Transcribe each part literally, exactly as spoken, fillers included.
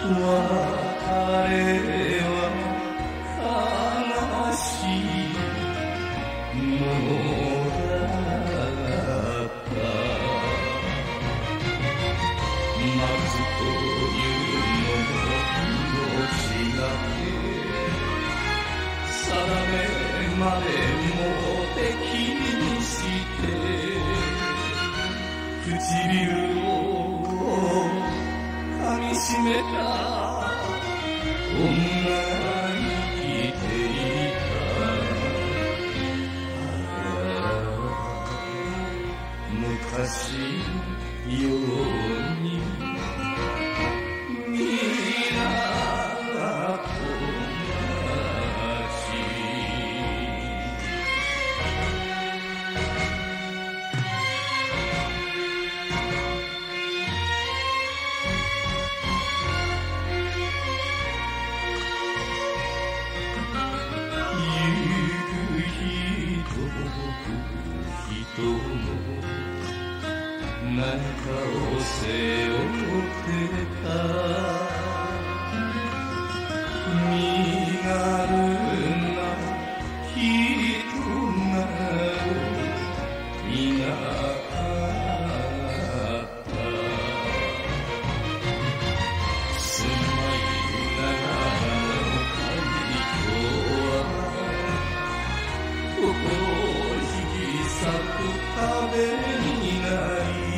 れは悲しいものだった。待つというのも命がけ、定めまでも敵にして唇を噛みしめた女が生きていた。昔ように皆と同じ。人も何かを背負ってた。身軽な人などいなかった。住まいながらの環境は心を引き裂く壁になり、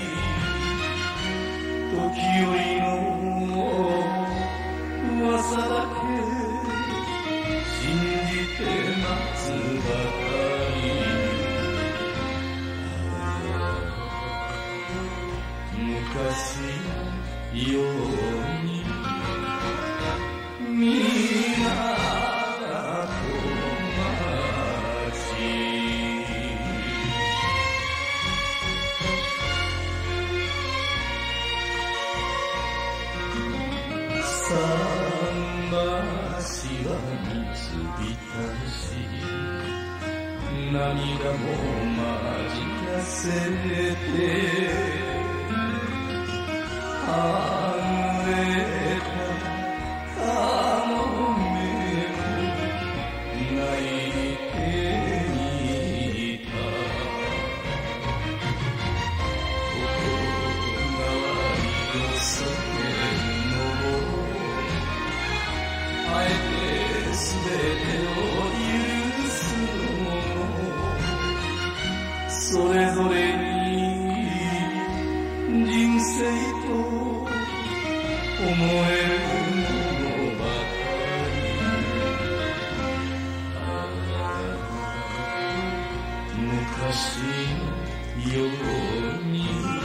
時折の噂だけ信じて待つばかり。昔ように皆と同じ。桟橋は水浸し、涙もまじかせてあふれたかもめも泣いていた。心変わりを避けるのもあえてすべてを許すのも、それぞれに人生と思えるものばかり。昔のように